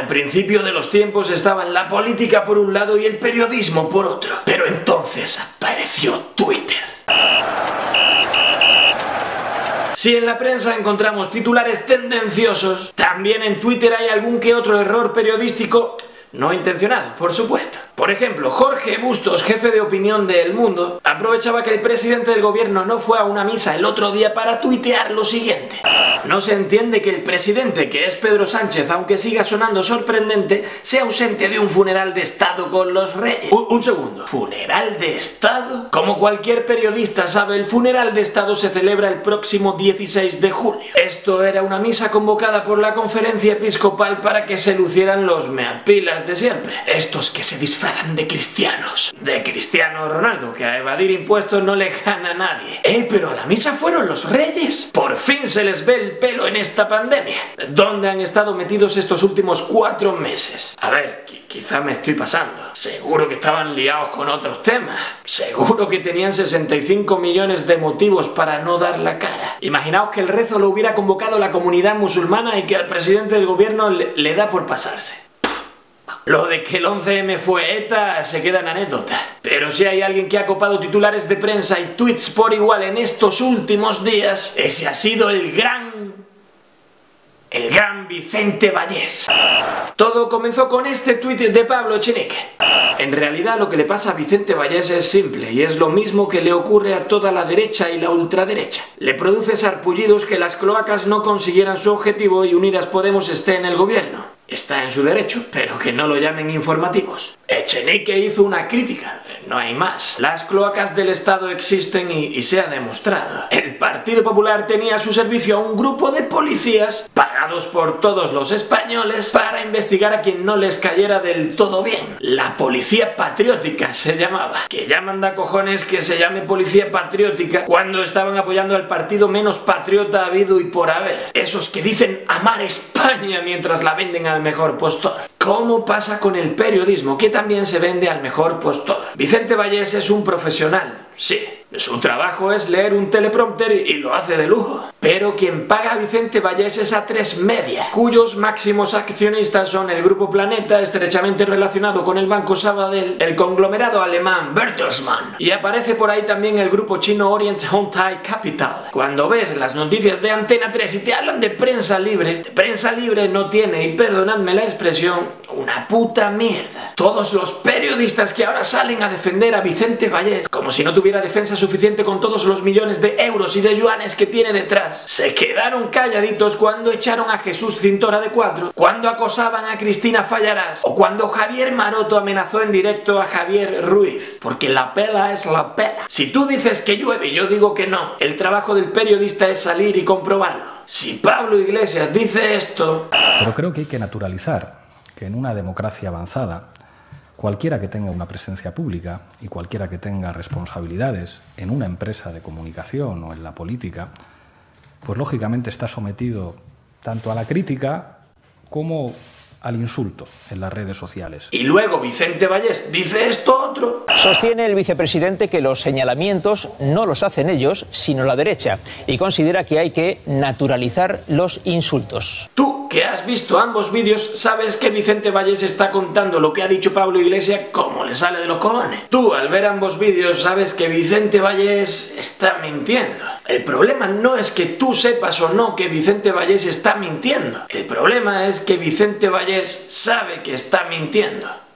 Al principio de los tiempos estaban la política por un lado y el periodismo por otro. Pero entonces apareció Twitter. Si en la prensa encontramos titulares tendenciosos, también en Twitter hay algún que otro error periodístico no intencionado, por supuesto. Por ejemplo, Jorge Bustos, jefe de opinión de El Mundo, aprovechaba que el presidente del gobierno no fue a una misa el otro día para tuitear lo siguiente: no se entiende que el presidente, que es Pedro Sánchez, aunque siga sonando sorprendente, sea ausente de un funeral de Estado con los reyes. Un segundo. ¿Funeral de Estado? Como cualquier periodista sabe, el funeral de Estado se celebra el próximo 16 de julio. Esto era una misa convocada por la conferencia episcopal para que se lucieran los meapilas de siempre. Estos que se disfrazan de cristianos. De Cristiano Ronaldo, que a evadir impuestos no le gana a nadie. Pero a la misa fueron los reyes. Por fin se les ve el pelo en esta pandemia. ¿Dónde han estado metidos estos últimos 4 meses? A ver, quizá me estoy pasando. Seguro que estaban liados con otros temas. Seguro que tenían 65 millones de motivos para no dar la cara. Imaginaos que el rezo lo hubiera convocado la comunidad musulmana y que al presidente del gobierno le da por pasarse. Lo de que el 11M fue ETA se queda en anécdota. Pero si hay alguien que ha copado titulares de prensa y tweets por igual en estos últimos días, ese ha sido el gran Vicente Vallés. Todo comenzó con este tuit de Pablo Echenique. En realidad lo que le pasa a Vicente Vallés es simple y es lo mismo que le ocurre a toda la derecha y la ultraderecha. Le produce sarpullidos que las cloacas no consiguieran su objetivo y Unidas Podemos esté en el gobierno. Está en su derecho, pero que no lo llamen informativos. Echenique hizo una crítica, no hay más. Las cloacas del Estado existen y se ha demostrado. El Partido Popular tenía a su servicio a un grupo de policías pagados por todos los españoles para investigar a quien no les cayera del todo bien. La policía patriótica se llamaba. Que ya manda cojones que se llame policía patriótica cuando estaban apoyando al partido menos patriota habido y por haber. Esos que dicen amar España mientras la venden al mejor postor. ¿Cómo pasa con el periodismo, que también se vende al mejor postor? Vicente Vallés es un profesional, sí. Su trabajo es leer un teleprompter y lo hace de lujo. Pero quien paga a Vicente Vallés es A3 Media, cuyos máximos accionistas son el Grupo Planeta, estrechamente relacionado con el Banco Sabadell, el conglomerado alemán Bertelsmann, y aparece por ahí también el grupo chino Orient Hongtai Capital. Cuando ves las noticias de Antena 3 y te hablan de prensa libre no tiene, y perdonadme la expresión, una puta mierda. Todos los periodistas que ahora salen a defender a Vicente Vallés, como si no tuviera defensa suficiente con todos los millones de euros y de yuanes que tiene detrás, se quedaron calladitos cuando echaron a Jesús Cintora de 4, cuando acosaban a Cristina Fallarás o cuando Javier Maroto amenazó en directo a Javier Ruiz, porque la pela es la pela. Si tú dices que llueve, yo digo que no. El trabajo del periodista es salir y comprobarlo. Si Pablo Iglesias dice esto... Pero creo que hay que naturalizar que en una democracia avanzada, cualquiera que tenga una presencia pública y cualquiera que tenga responsabilidades en una empresa de comunicación o en la política, pues lógicamente está sometido tanto a la crítica como al insulto en las redes sociales. Y luego Vicente Vallés dice esto otro. Sostiene el vicepresidente que los señalamientos no los hacen ellos, sino la derecha, y considera que hay que naturalizar los insultos. Tú, que has visto ambos vídeos, sabes que Vicente Vallés está contando lo que ha dicho Pablo Iglesias como le sale de los cojones. Tú, al ver ambos vídeos, sabes que Vicente Vallés está mintiendo. El problema no es que tú sepas o no que Vicente Vallés está mintiendo. El problema es que Vicente Vallés sabe que está mintiendo.